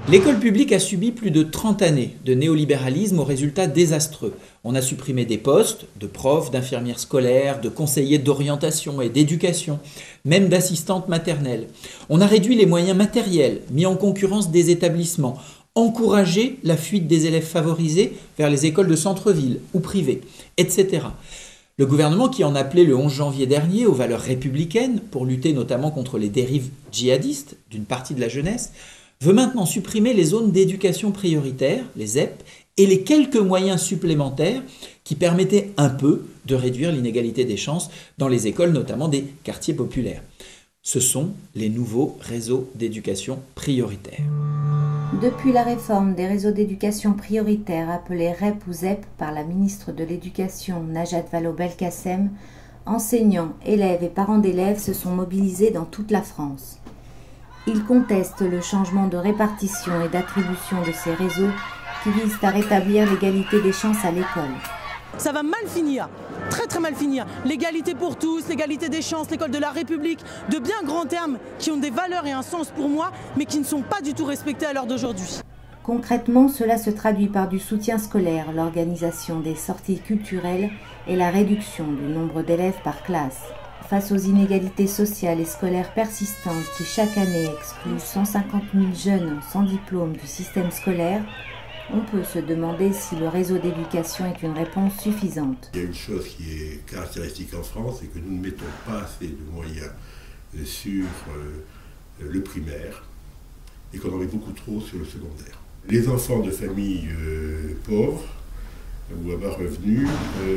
L'école publique a subi plus de 30 années de néolibéralisme aux résultats désastreux. On a supprimé des postes de profs, d'infirmières scolaires, de conseillers d'orientation et d'éducation, même d'assistantes maternelles. On a réduit les moyens matériels, mis en concurrence des établissements, encouragé la fuite des élèves favorisés vers les écoles de centre-ville ou privées, etc. Le gouvernement, qui en appelait le 11 janvier dernier aux valeurs républicaines pour lutter notamment contre les dérives djihadistes d'une partie de la jeunesse, veut maintenant supprimer les zones d'éducation prioritaire, les ZEP, et les quelques moyens supplémentaires qui permettaient un peu de réduire l'inégalité des chances dans les écoles, notamment des quartiers populaires. Ce sont les nouveaux réseaux d'éducation prioritaire. Depuis la réforme des réseaux d'éducation prioritaire appelés REP ou ZEP par la ministre de l'Éducation Najat Vallaud-Belkacem, enseignants, élèves et parents d'élèves se sont mobilisés dans toute la France. Ils contestent le changement de répartition et d'attribution de ces réseaux qui visent à rétablir l'égalité des chances à l'école. Ça va mal finir, très très mal finir. L'égalité pour tous, l'égalité des chances, l'école de la République, de bien grands termes qui ont des valeurs et un sens pour moi, mais qui ne sont pas du tout respectés à l'heure d'aujourd'hui. Concrètement, cela se traduit par du soutien scolaire, l'organisation des sorties culturelles et la réduction du nombre d'élèves par classe. Face aux inégalités sociales et scolaires persistantes qui chaque année excluent 150 000 jeunes sans diplôme du système scolaire, on peut se demander si le réseau d'éducation est une réponse suffisante. Il y a une chose qui est caractéristique en France, c'est que nous ne mettons pas assez de moyens sur le primaire et qu'on en met beaucoup trop sur le secondaire. Les enfants de familles pauvres ou à bas revenus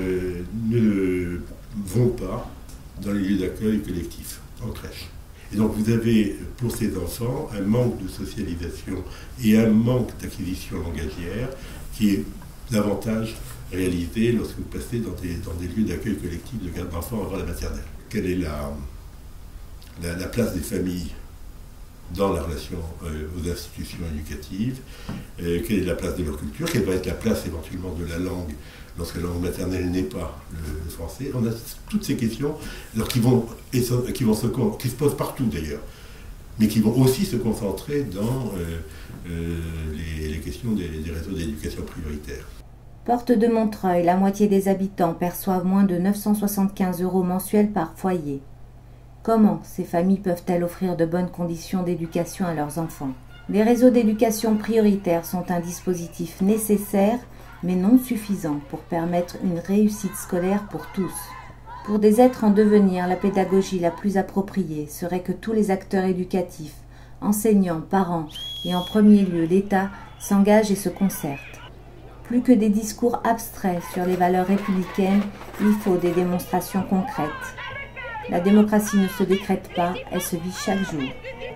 ne vont pas dans les lieux d'accueil collectifs, en crèche. Et donc vous avez pour ces enfants un manque de socialisation et un manque d'acquisition langagière qui est davantage réalisé lorsque vous passez dans des lieux d'accueil collectif de garde d'enfants avant la maternelle. Quelle est la place des familles dans la relation aux institutions éducatives, quelle est la place de leur culture, quelle va être la place éventuellement de la langue lorsque la langue maternelle n'est pas le français. On a toutes ces questions alors qui se posent partout d'ailleurs, mais qui vont aussi se concentrer dans les questions des réseaux d'éducation prioritaire. Porte de Montreuil, la moitié des habitants perçoivent moins de 975 € mensuels par foyer. Comment ces familles peuvent-elles offrir de bonnes conditions d'éducation à leurs enfants? Les réseaux d'éducation prioritaire sont un dispositif nécessaire, mais non suffisant pour permettre une réussite scolaire pour tous. Pour des êtres en devenir, la pédagogie la plus appropriée serait que tous les acteurs éducatifs, enseignants, parents et en premier lieu l'État, s'engagent et se concertent. Plus que des discours abstraits sur les valeurs républicaines, il faut des démonstrations concrètes. La démocratie ne se décrète pas, elle se vit chaque jour.